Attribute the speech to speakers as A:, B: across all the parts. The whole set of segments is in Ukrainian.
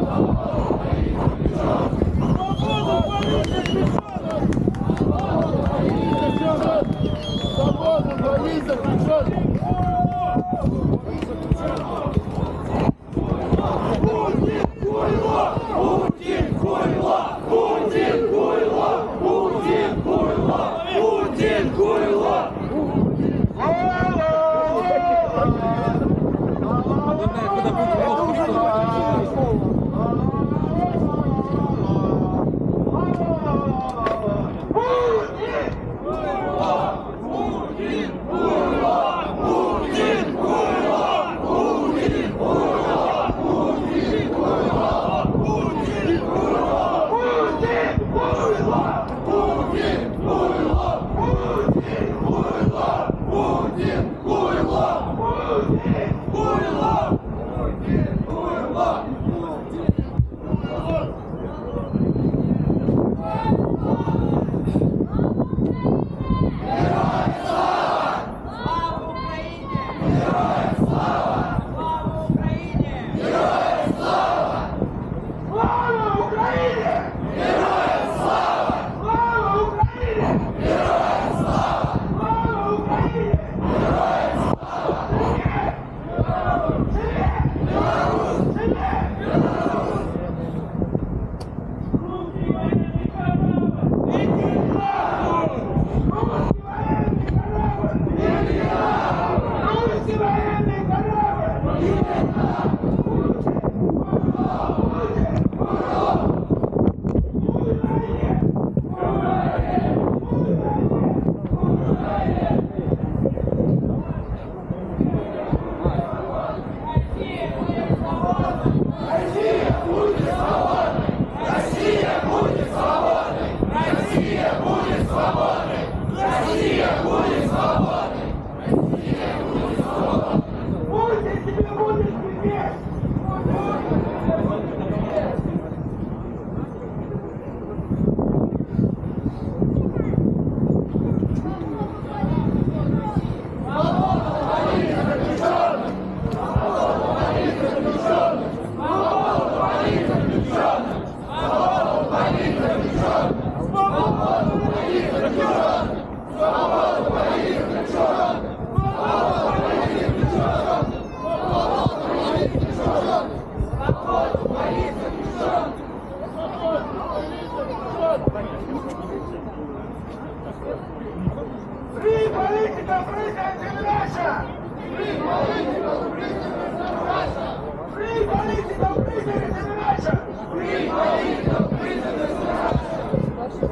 A: Free political prisoners in Russia! Free political prisoners in Russia! Free political prisoners in Russia! Free political prisoners in Russia!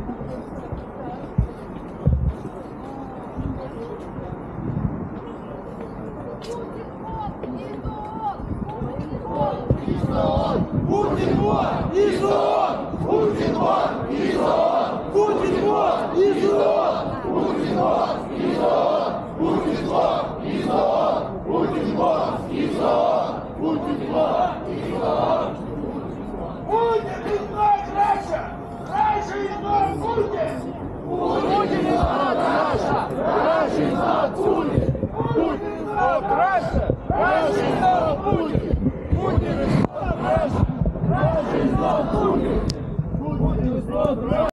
A: Путин вон! Изон! Путин вон! Изон! Путин вон! Изон! Путин вон! Изон! Путин вон! Изон! Путин вон! Изон! Путин вон! Изон! Путин is not Russia! Russia is not Putin! Putin is not Russia! Russia is not Putin! Putin is not Russia! Russia is not Putin! Putin is not Russia! Russia is not Putin! Putin is not Russia!